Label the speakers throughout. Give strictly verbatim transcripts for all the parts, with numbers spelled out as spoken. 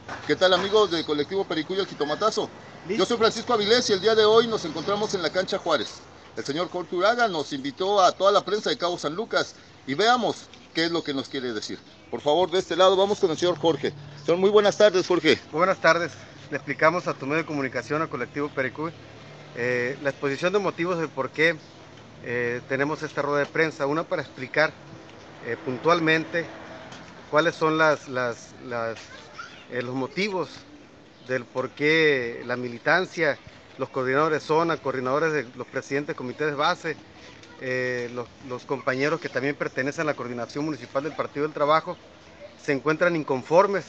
Speaker 1: ¿Qué tal, amigos de Colectivo Pericuyo El Jitomatazo? Yo soy Francisco Avilés y el día de hoy nos encontramos en la cancha Juárez. El señor Jorge Uraga nos invitó a toda la prensa de Cabo San Lucas y veamos qué es lo que nos quiere decir. Por favor, de este lado vamos con el señor Jorge. Señor, muy buenas tardes, Jorge.
Speaker 2: Buenas tardes. Le explicamos a tu medio de comunicación, a Colectivo Pericuy, eh, la exposición de motivos de por qué eh, tenemos esta rueda de prensa. Una para explicar eh, puntualmente cuáles son las, las, las, eh, los motivos del por qué la militancia, los coordinadores de zona, coordinadores de los presidentes de comités de base, eh, los, los compañeros que también pertenecen a la coordinación municipal del Partido del Trabajo, se encuentran inconformes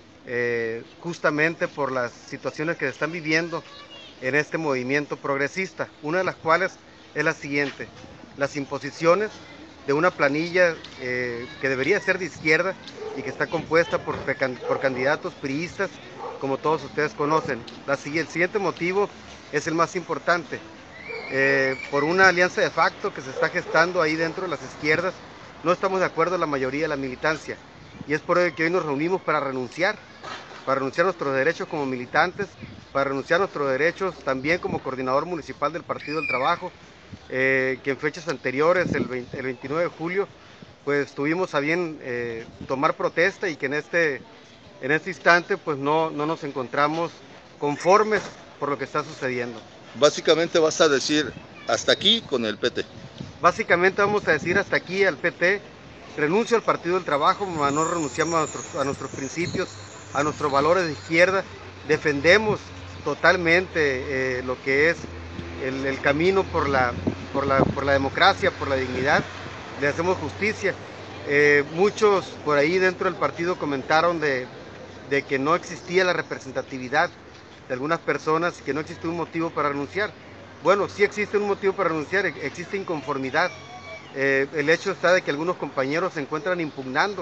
Speaker 2: eh, justamente por las situaciones que se están viviendo en este movimiento progresista, una de las cuales es la siguiente: las imposiciones de una planilla eh, que debería ser de izquierda y que está compuesta por, por candidatos priistas, como todos ustedes conocen. La, el siguiente motivo es el más importante, eh, por una alianza de facto que se está gestando ahí dentro de las izquierdas. No estamos de acuerdo en la mayoría de la militancia, y es por ello que hoy nos reunimos para renunciar, para renunciar a nuestros derechos como militantes, para renunciar a nuestros derechos también como coordinador municipal del Partido del Trabajo, eh, que en fechas anteriores, el, veinte, el veintinueve de julio, pues tuvimos a bien eh, tomar protesta, y que en este, en este instante pues no, no nos encontramos conformes por lo que está sucediendo.
Speaker 1: Básicamente vas a decir hasta aquí con el P T.
Speaker 2: Básicamente vamos a decir hasta aquí al P T, renuncio al Partido del Trabajo, no renunciamos a nuestros, a nuestros principios, a nuestros valores de izquierda, defendemos totalmente eh, lo que es el, el camino por la, por, la, por la democracia, por la dignidad, le hacemos justicia. Eh, muchos por ahí dentro del partido comentaron de, de que no existía la representatividad de algunas personas y que no existe un motivo para renunciar. Bueno, sí existe un motivo para renunciar, existe inconformidad. Eh, el hecho está de que algunos compañeros se encuentran impugnando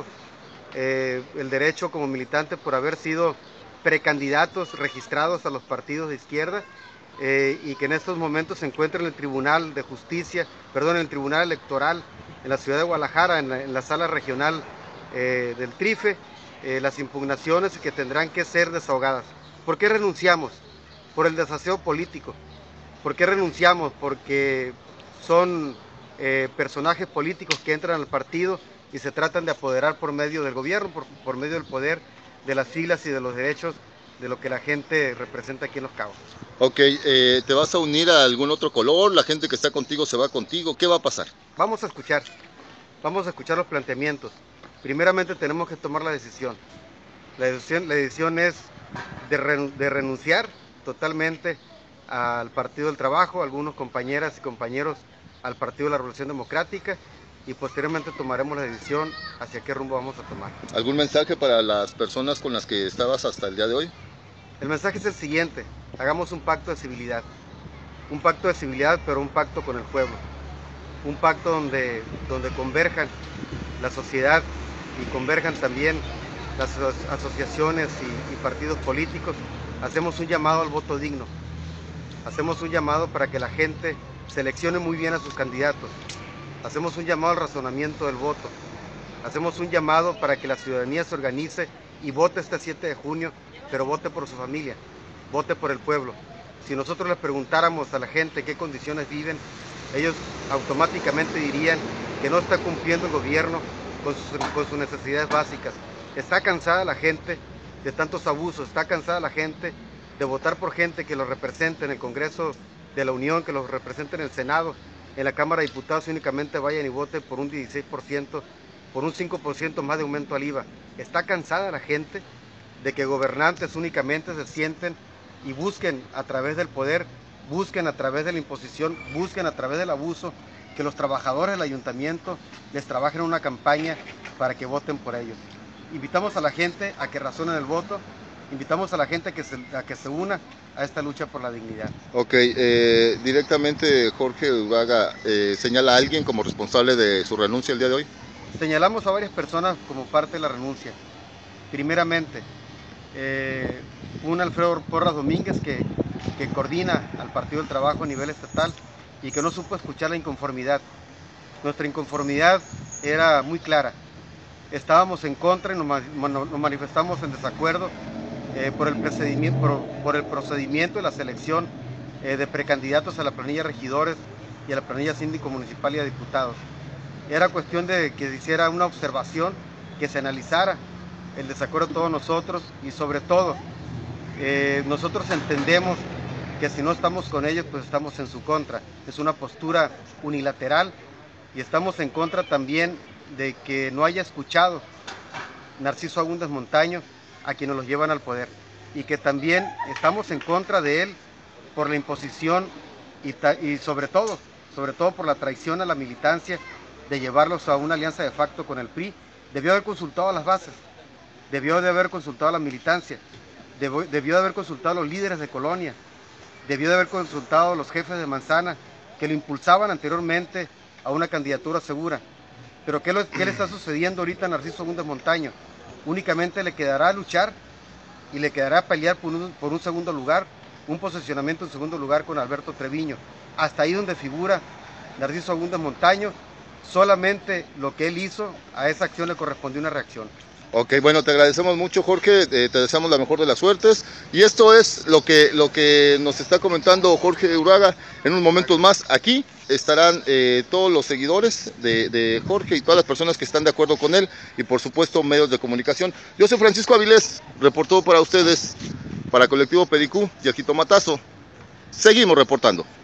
Speaker 2: eh, el derecho como militante por haber sido precandidatos registrados a los partidos de izquierda, eh, y que en estos momentos se encuentran en el Tribunal de Justicia, perdón, en el Tribunal Electoral en la ciudad de Guadalajara, en la, en la sala regional eh, del TRIFE, eh, las impugnaciones que tendrán que ser desahogadas. ¿Por qué renunciamos? Por el desaseo político. ¿Por qué renunciamos? Porque son eh, personajes políticos que entran al partido y se tratan de apoderar por medio del gobierno, por, por medio del poder, de las siglas y de los derechos de lo que la gente representa aquí en Los Cabos.
Speaker 1: Ok, eh, ¿te vas a unir a algún otro color? ¿La gente que está contigo se va contigo? ¿Qué va a pasar?
Speaker 2: Vamos a escuchar, vamos a escuchar los planteamientos. Primeramente tenemos que tomar la decisión. La decisión, la decisión es de, re, de renunciar totalmente al Partido del Trabajo, algunos compañeras y compañeros al Partido de la Revolución Democrática, y posteriormente tomaremos la decisión hacia qué rumbo vamos a tomar.
Speaker 1: ¿Algún mensaje para las personas con las que estabas hasta el día de hoy?
Speaker 2: El mensaje es el siguiente: hagamos un pacto de civilidad, un pacto de civilidad, pero un pacto con el pueblo, un pacto donde, donde converjan la sociedad y converjan también las asociaciones y, y partidos políticos. Hacemos un llamado al voto digno, hacemos un llamado para que la gente seleccione muy bien a sus candidatos, hacemos un llamado al razonamiento del voto, hacemos un llamado para que la ciudadanía se organice y vote este siete de junio, pero vote por su familia, vote por el pueblo. Si nosotros les preguntáramos a la gente qué condiciones viven, ellos automáticamente dirían que no está cumpliendo el gobierno con sus, con sus necesidades básicas. Está cansada la gente de tantos abusos, está cansada la gente de votar por gente que los represente en el Congreso de la Unión, que los represente en el Senado, en la Cámara de Diputados únicamente vayan y voten por un dieciséis por ciento, por un cinco por ciento más de aumento al I V A. Está cansada la gente de que gobernantes únicamente se sienten y busquen a través del poder, busquen a través de la imposición, busquen a través del abuso, que los trabajadores del ayuntamiento les trabajen una campaña para que voten por ellos. Invitamos a la gente a que razonen el voto, invitamos a la gente a que se, a que se una a esta lucha por la dignidad.
Speaker 1: Ok, eh, directamente Jorge Uraga eh, señala a alguien como responsable de su renuncia el día de hoy.
Speaker 2: Señalamos a varias personas como parte de la renuncia. Primeramente, eh, un Alfredo Porras Domínguez que, que coordina al Partido del Trabajo a nivel estatal y que no supo escuchar la inconformidad. Nuestra inconformidad era muy clara. Estábamos en contra y nos, nos manifestamos en desacuerdo eh, por, el procedimiento, por, por el procedimiento de la selección eh, de precandidatos a la planilla de regidores y a la planilla síndico municipal y a diputados. Era cuestión de que se hiciera una observación, que se analizara el desacuerdo de todos nosotros y sobre todo eh, nosotros entendemos que si no estamos con ellos pues estamos en su contra. Es una postura unilateral y estamos en contra también de que no haya escuchado Narciso Agúndez Montaño a quienes los llevan al poder, y que también estamos en contra de él por la imposición y, y sobre todo, sobre todo por la traición a la militancia de llevarlos a una alianza de facto con el P R I. Debió haber consultado a las bases, debió de haber consultado a la militancia, debió, debió de haber consultado a los líderes de colonia, debió de haber consultado a los jefes de manzana que lo impulsaban anteriormente a una candidatura segura. Pero ¿qué, lo, qué le está sucediendo ahorita a Narciso Agúndez Montaño? Únicamente le quedará luchar y le quedará pelear por un, por un segundo lugar, un posicionamiento en segundo lugar con Alberto Treviño. Hasta ahí donde figura Narciso Agúndez Montaño, solamente lo que él hizo, a esa acción le correspondió una reacción.
Speaker 1: Ok, bueno, te agradecemos mucho, Jorge, eh, te deseamos la mejor de las suertes, y esto es lo que, lo que nos está comentando Jorge Uraga. En unos momentos más aquí estarán eh, todos los seguidores de, de Jorge y todas las personas que están de acuerdo con él, y por supuesto medios de comunicación. Yo soy Francisco Avilés, reportó para ustedes, para Colectivo Pericú y el Jitomatazo. Seguimos reportando.